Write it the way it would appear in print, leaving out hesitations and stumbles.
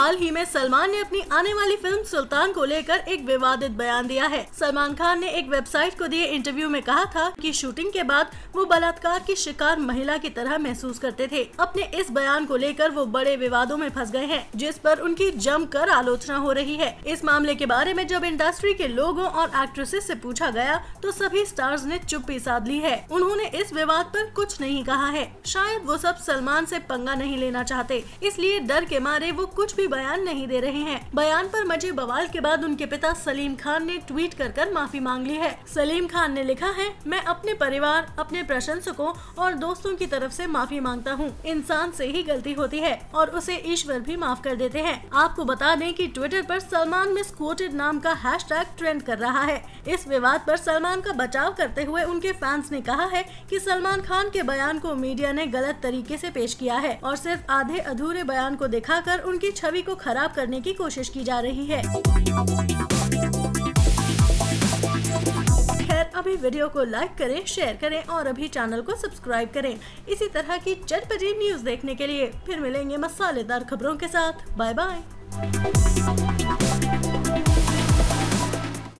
हाल ही में सलमान ने अपनी आने वाली फिल्म सुल्तान को लेकर एक विवादित बयान दिया है। सलमान खान ने एक वेबसाइट को दिए इंटरव्यू में कहा था कि शूटिंग के बाद वो बलात्कार की शिकार महिला की तरह महसूस करते थे। अपने इस बयान को लेकर वो बड़े विवादों में फंस गए हैं, जिस पर उनकी जमकर आलोचना हो रही है। इस मामले के बारे में जब इंडस्ट्री के लोगों और एक्ट्रेसेस से पूछा गया तो सभी स्टार्स ने चुप्पी साध ली है। उन्होंने इस विवाद पर कुछ नहीं कहा है। शायद वो सब सलमान से पंगा नहीं लेना चाहते, इसलिए डर के मारे वो कुछ भी बयान नहीं दे रहे हैं। बयान पर मचे बवाल के बाद उनके पिता सलीम खान ने ट्वीट कर माफी मांग ली है। सलीम खान ने लिखा है, मैं अपने परिवार, अपने प्रशंसकों और दोस्तों की तरफ से माफी मांगता हूँ। इंसान से ही गलती होती है और उसे ईश्वर भी माफ कर देते हैं। आपको बता दें कि ट्विटर पर सलमान मिसक्वोटेड नाम का हैशटैग ट्रेंड कर रहा है। इस विवाद पर सलमान का बचाव करते हुए उनके फैंस ने कहा है कि सलमान खान के बयान को मीडिया ने गलत तरीके से पेश किया है और सिर्फ आधे अधूरे बयान को दिखाकर उनकी छवि को खराब करने की कोशिश की जा रही है। खैर, अभी वीडियो को लाइक करें, शेयर करें और अभी चैनल को सब्सक्राइब करें। इसी तरह की चटपटी न्यूज़ देखने के लिए फिर मिलेंगे मसालेदार खबरों के साथ। Bye bye.